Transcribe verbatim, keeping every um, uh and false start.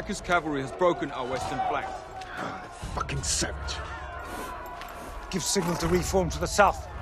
America's cavalry has broken our western flank. Fucking savage. Give signal to reform to the south.